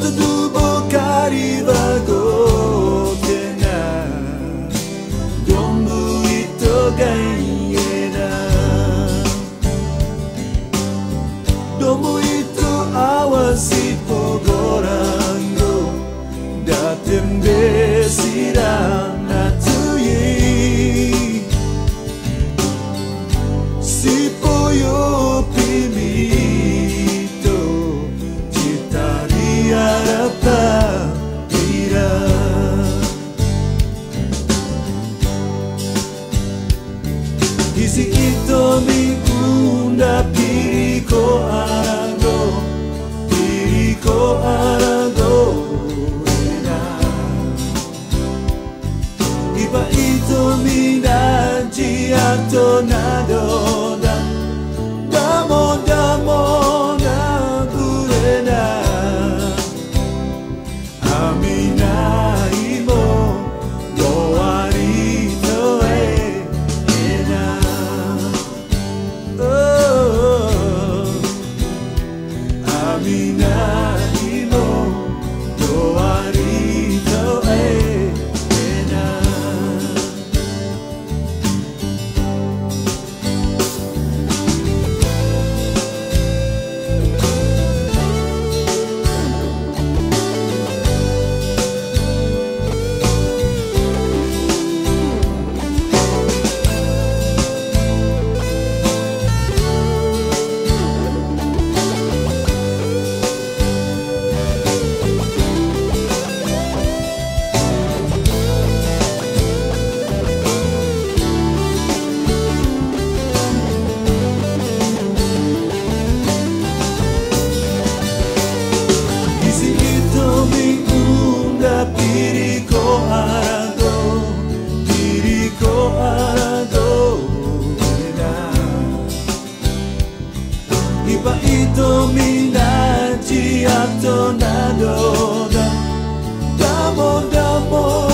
tubo karibago tena dombu ito gayena dombu ito awasi pogorango datem besirang natuyi si poyo pimito citari arapa ira isi ito mingunda piriko arago iba ito minaji atonado damo na burena amina imo doari toe ena oh amina imo doari toe ena piriko arago iba ito minaji atonado damo